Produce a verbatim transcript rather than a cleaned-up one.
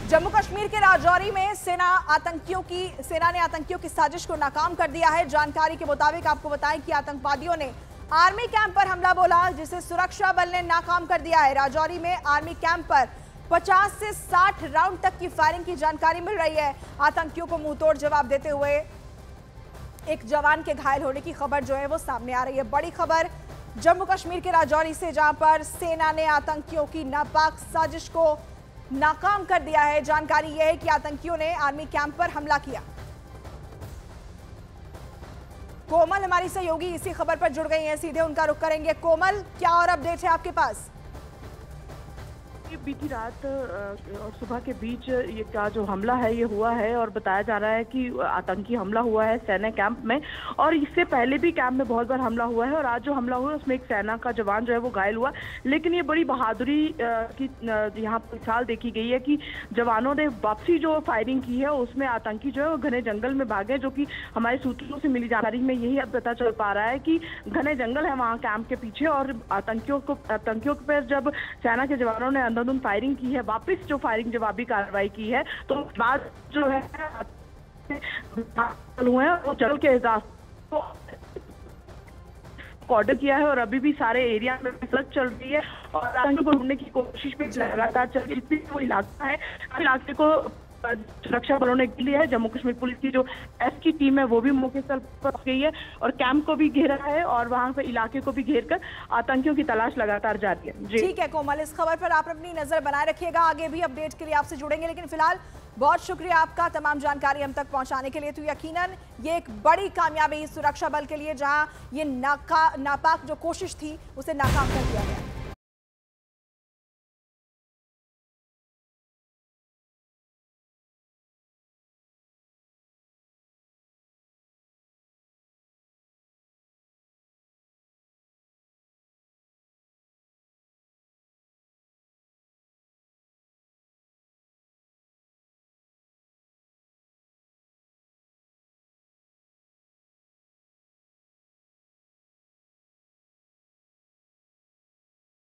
जम्मू कश्मीर के राजौरी में सेना आतंकियों की सेना ने आतंकियों की साजिश को नाकाम कर दिया है। जानकारी के मुताबिक आपको बताएं कि आतंकवादियों ने आर्मी कैंप पर हमला बोला, जिसे सुरक्षा बल ने नाकाम कर दिया है। राजौरी में आर्मी कैंप पर पचास से साठ राउंड तक की फायरिंग की जानकारी मिल रही है। आतंकियों को मुंहतोड़ जवाब देते हुए एक जवान के घायल होने की खबर जो है वो सामने आ रही है। बड़ी खबर जम्मू कश्मीर के राजौरी से, जहां पर सेना ने आतंकियों की नापाक साजिश को नाकाम कर दिया है। जानकारी यह है कि आतंकियों ने आर्मी कैंप पर हमला किया। कोमल हमारी सहयोगी इसी खबर पर जुड़ गई हैं, सीधे उनका रुख करेंगे। कोमल, क्या और अपडेट है आपके पास? बीती रात और सुबह के बीच ये का जो हमला है ये हुआ है और बताया जा रहा है कि आतंकी हमला हुआ है सेना कैंप में, और इससे पहले भी कैंप में बहुत बार हमला हुआ है। और आज जो हमला हुआ है उसमें एक सेना का जवान जो है वो घायल हुआ। लेकिन ये बड़ी बहादुरी की यहाँ पर मिसाल देखी गई है कि जवानों ने वापसी जो फायरिंग की है उसमें आतंकी जो है वो घने जंगल में भागे, जो कि हमारे सूत्रों से मिली जानकारी में यही अब पता चल पा रहा है कि घने जंगल है वहाँ कैंप के पीछे। और आतंकियों को आतंकियों पर जब सेना के जवानों ने अंधाधुंध फायरिंग की है, वापस जो फायरिंग जवाबी कार्रवाई की है, तो बाद जो है हुए हैं वो जल के हिसाब ऑर्डर किया है। और अभी भी सारे एरिया में सर्च चल रही है और आतंकियों को ढूंढने की कोशिश भी लगातार चल रही है। जितनी वो इलाका है, इलाके को सुरक्षा बलों ने लिया है। जम्मू कश्मीर पुलिस की जो एस की टीम है वो भी मौके स्थल पर पहुंच गई है और कैंप को भी घेरा है और वहां पे इलाके को भी घेर कर आतंकियों की तलाश लगातार जारी है। ठीक है कोमल, इस खबर पर आप अपनी नजर बनाए रखिएगा, आगे भी अपडेट के लिए आपसे जुड़ेंगे। लेकिन फिलहाल बहुत शुक्रिया आपका तमाम जानकारी हम तक पहुंचाने के लिए। तो यकीनन ये एक बड़ी कामयाबी सुरक्षा बल के लिए, जहां ये नाका नापाक जो कोशिश थी उसे नाकाम कर दिया गया।